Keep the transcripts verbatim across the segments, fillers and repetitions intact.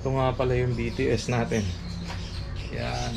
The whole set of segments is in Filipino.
Ito nga pala yung B T S natin. Yan.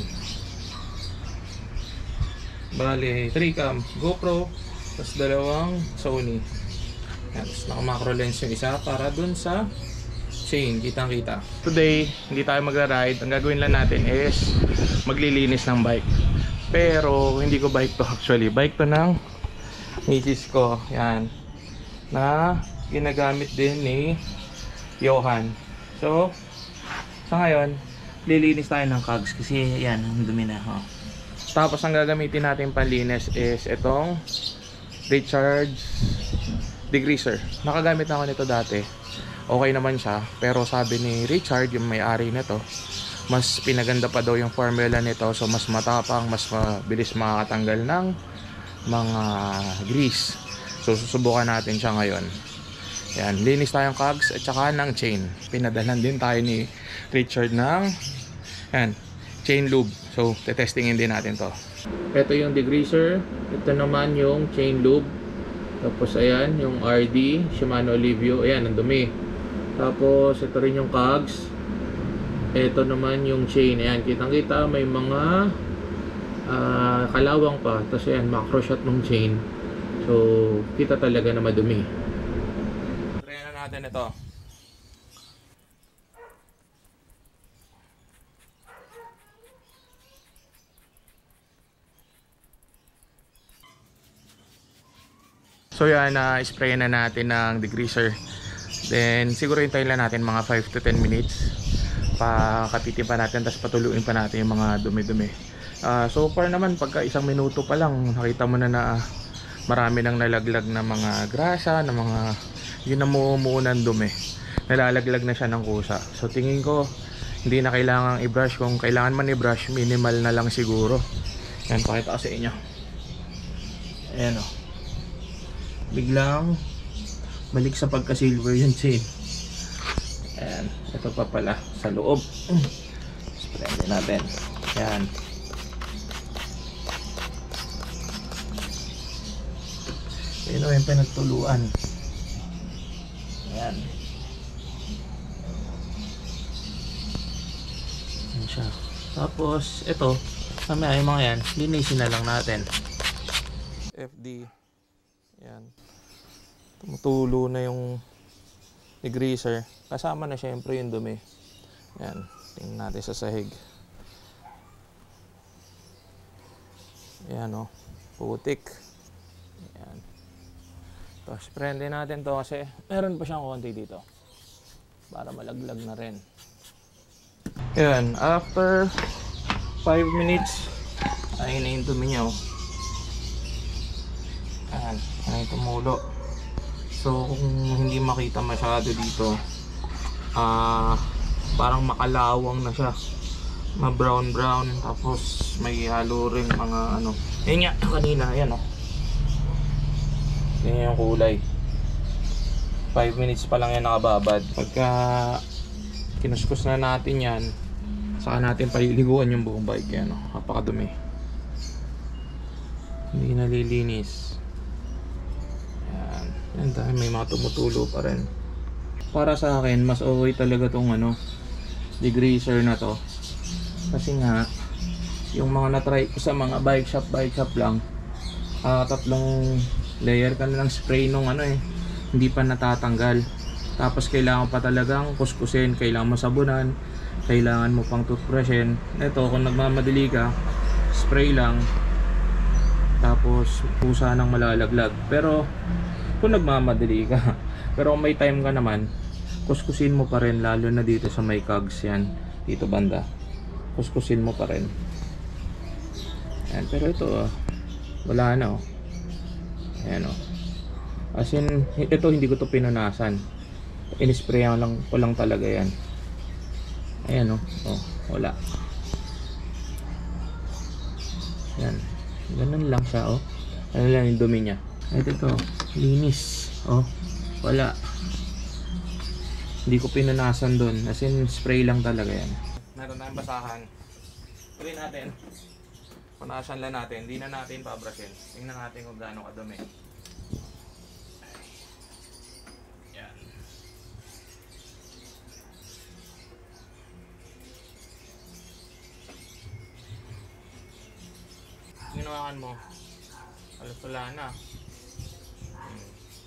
Bale, three cam GoPro, tapos dalawang Sony. Yan, tapos naka macro lens yung isa para dun sa chain, kitang kita. Today, hindi tayo magra-ride. Ang gagawin lang natin is maglilinis ng bike. Pero hindi ko bike to actually. Bike to ng misis ko. Yan. Na ginagamit din ni Johan. So, sa ngayon, lilinis tayo ng cogs kasi yan, ang dumi na. Oh. Tapos ang gagamitin natin panlinis is itong Recharge degreaser. Nakagamit na ako nito dati. Okay naman siya, pero sabi ni Richard, yung may-ari nito, mas pinaganda pa daw yung formula nito, so mas matapang, mas mabilis makakatanggal ng mga grease. So susubukan natin siya ngayon. Yan, linis tayong cogs at saka ng chain. Pinadalan din tayo ni Richard ng yan, chain lube. So tetestingin din natin to. Ito yung degreaser, ito naman yung chain lube. Tapos ayan, yung R D Shimano Livio, ayan, ang dumi. Tapos ito rin yung cogs. Ito naman yung chain. Ayan, kitang kita may mga uh, kalawang pa. Tapos ayan, macro shot ng chain. So kita talaga na madumi. Try na natin ito. So yan, na-spray na natin ng degreaser. Then siguro hintayin lang natin mga five to ten minutes. Pakapitin pa natin, tapos patuluin pa natin yung mga dumi-dumi. uh, So far naman, pagka isang minuto pa lang, nakita mo na na marami nang nalaglag na mga grasa, na mga yun na mumuunan dumi. Nalalaglag na siya ng kusa. So tingin ko, hindi na kailangan i-brush. Kung kailangan man i-brush, minimal na lang siguro. Yan, pakita ko sa inyo. Ayan o, biglang balik sa pagka silver yung chain. Ayan, ito pa pala sa loob. Spray natin. Ayan. Ayan o yung pinagtuluan. Ayan. Ayan siya. Tapos ito, mamaya yung mga yan, linisin na lang natin. F D. Ayan. Tumutulo na yung degreaser. Kasama na syempre yung dumi. Ayan. Tingnan natin sa sahig. Ayan o. Putik. Ayan. Tapos prende natin to kasi meron pa siyang konti dito. Para malaglag na rin. Ayan. After five minutes, ayun na yung dumi niya o. Ayan. Ayan yung tumulo. So kung hindi makita masyado dito, ah uh, parang makalawang na siya, ma brown brown, tapos may halo rin mga ano. Ayun nga kanina, ayan o. Yan yung kulay. five minutes pa lang yan nakababad. Pagka kinuskus na natin yan, saka natin paliliguan yung buong bike. Yan o, napakadumi. Hindi nalilinis. Yan tayo, may mga tumutulo pa rin. Para sa akin, mas okay talaga tong ano, degreaser na to. Kasi nga, yung mga na-try ko sa mga bike shop, bike shop lang, uh, tatlong layer ka na ng spray nung ano eh, hindi pa natatanggal. Tapos kailangan pa talagang kuskusin, kailangan mo sabunan, kailangan mo pang toothbrushin. Ito, kung nagmamadali ka, spray lang, tapos pusa ng malalaglag. Pero kung nagmamadali ka, pero kung may time ka naman, kuskusin mo pa rin, lalo na dito sa may cogs yan, dito banda, kuskusin mo pa rin. Ayan, pero ito oh, wala na oh. Ayan oh. As in, ito hindi ko to pinunasan, in-sprayan lang ko lang talaga yan. Ayan oh, oh wala. Ayan, ganun lang siya oh. Ano lang yung dumi niya. Ito to, linis. Oh, wala. Hindi ko pinunasan doon. As in, spray lang talaga yan. Meron tayong basahan. Tuloy natin. Punasan lang natin. Hindi na natin pabrushin. Tingnan natin kung gaano kadumi. Yan. hinawakan mo, halos wala na. Hmm.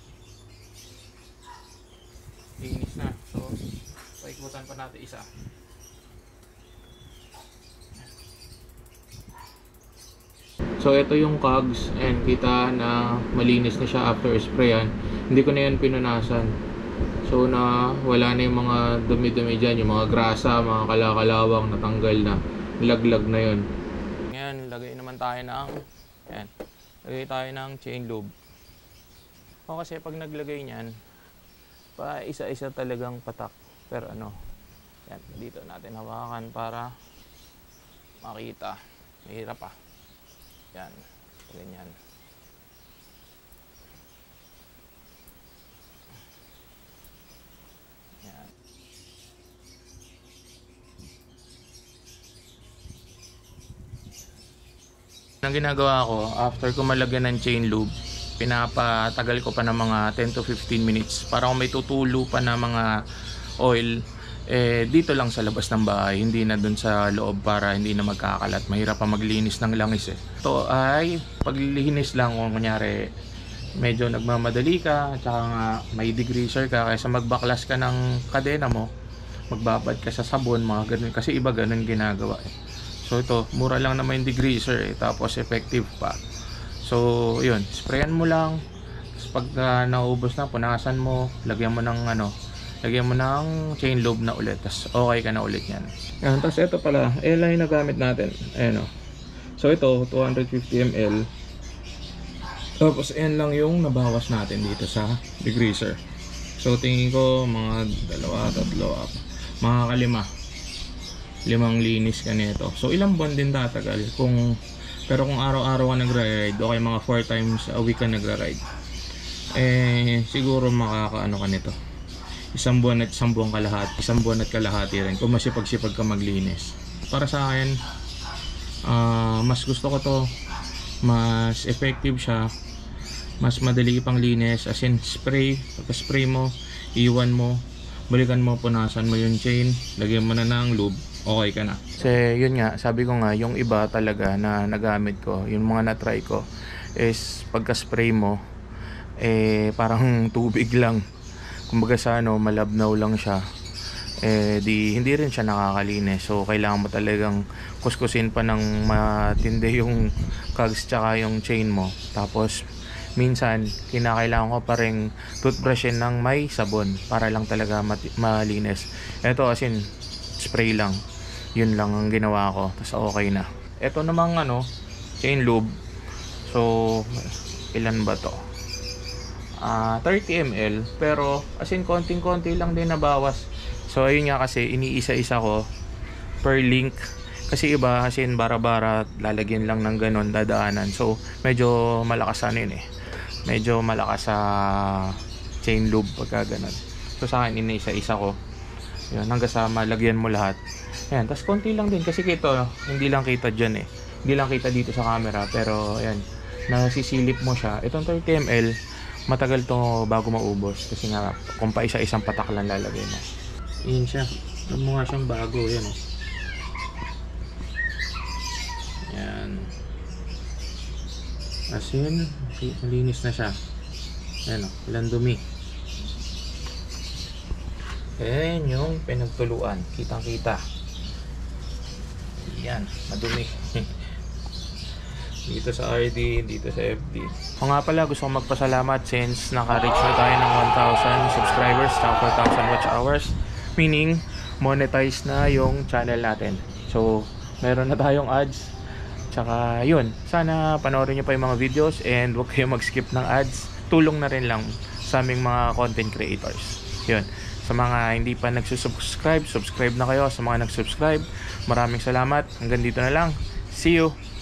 Linis na. So, paikutan pa natin isa. So ito yung cogs, and kita na malinis na siya after sprayan. Hindi ko na yan pinunasan. So na wala na yung mga dumi-dumi dyan, yung mga grasa, mga kalakalawang natanggal na. Laglag na yun. Ngayon, lagay naman tayo ng yan. Lagay tayo ng chain lube. O kasi pag naglagay niyan, pa isa-isa talagang patak. Pero ano, yan, dito natin hawakan para makita. Mahirap pa. Yan, ganyan. Yan. Ang ginagawa ko, after ko malagyan ng chain lube, pinapatagal ko pa ng mga ten to fifteen minutes para kung may tutulo pa na mga oil, eh dito lang sa labas ng bahay, hindi na dun sa loob para hindi na magkakalat. Mahirap pa maglinis ng langis eh. Ito ay paglinis lang kung kunyari medyo nagmamadali ka, tsaka nga may degreaser ka, kaysa magbaklas ka ng kadena mo, magbabad ka sa sabon, mga ganun. Kasi iba ganun ginagawa eh. So ito, mura lang naman yung degreaser eh, tapos effective pa. So yun, sprayan mo lang. Tapos pag uh, naubos na, punasan mo, lagyan mo ng ano, lagyan mo ng chain lube na ulit. Tapos okay ka na ulit yan. Yan, tapos ito pala, L-line na gamit natin. Ayan o. So ito, two hundred fifty milliliters. Tapos ayan lang yung nabawas natin dito sa degreaser. So tingin ko mga dalawa, tatlo, mga kalima. Limang linis ka nito. So ilang buwan din tatagal. Kung, pero kung araw-araw ka nagra-ride, okay mga four times a week ka nagra-ride, eh siguro makakaano ka nito. Isang buwan at isang buwan kalahati, isang buwan at kalahati rin kung masipag-sipag ka maglinis. Para sa akin, uh, mas gusto ko to, mas effective siya, mas madali pang linis, as in spray, pagka-spray mo, iwan mo, balikan mo, punasan mo yung chain, lagyan mo na ng lube, okay ka na. Kasi yun nga, sabi ko nga, yung iba talaga na nagamit ko, yung mga na-try ko, is pagka-spray mo, eh parang tubig lang. Kumbaga sa ano, malabnaw lang siya, eh di hindi rin siya nakakalinis. So kailangan mo talagang kuskusin pa ng matindi yung cogs tsaka yung chain mo. Tapos minsan kinakailangan ko pa rin toothbrushin ng may sabon para lang talaga malinis. Ito as in spray lang, yun lang ang ginawa ko, tapos okay na. Ito namang ano, chain lube. So ilan ba to? Uh, thirty milliliters, pero as in konting-konti lang din nabawas. So ayun nga, kasi iniisa-isa ko per link, kasi iba as in bara-bara lalagyan lang ng ganon, dadaanan. So medyo malakas ano yun eh, medyo malakas sa chain lube pagka ganon. So sa akin iniisa-isa ko yun, hanggang sa malagyan mo lahat. Ayan, tapos konti lang din kasi kita, hindi lang kita dyan eh, hindi lang kita dito sa camera, pero ayan, nasisilip mo siya. Itong thirty milliliters, matagal to bago maubos, kasi nga kung pa isa-isang patak lang lalagay mo. Yun siya, ito mo nga siyang bago. Yan o, yan, as in malinis na siya. Yan o, ilang dumi. Yan yung pinagtuluan, kitang kita. Yan, madumi. Dito sa R D, dito sa F D. O nga pala, gusto kong magpasalamat since naka-reach na tayo ng one thousand subscribers, four thousand watch hours, meaning monetize na yung channel natin. So meron na tayong ads. Tsaka yun, sana panoorin nyo pa yung mga videos and huwag kayong mag-skip ng ads. Tulong na rin lang sa aming mga content creators. Yun, sa mga hindi pa nagsusubscribe, subscribe na kayo. Sa mga nag-subscribe, maraming salamat. Hanggang dito na lang. See you!